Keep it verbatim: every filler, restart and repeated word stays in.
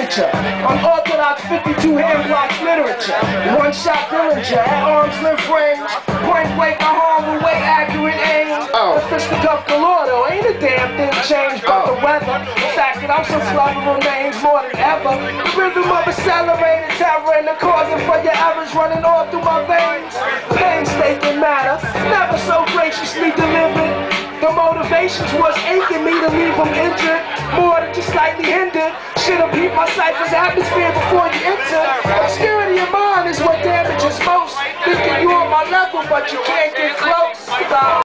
signature. Unorthodox fifty-two hand blocks literature. One shot Dillinger at arm's length range. Point blank a harm with way accurate aim. Oh. The fisticuff galore though, ain't a damn thing changed but the weather. The fact that I'm so sloppy remains more than ever. The rhythm of accelerated terror and the causing for your errors running all through my veins. Painstaking matter, never so graciously delivered. The motivations was aching me to leave them injured, more than just slightly hindered. Should've peeped my cipher's atmosphere before you enter. Obscurity of mind is what damages most. Thinking you on my level, but you can't get close.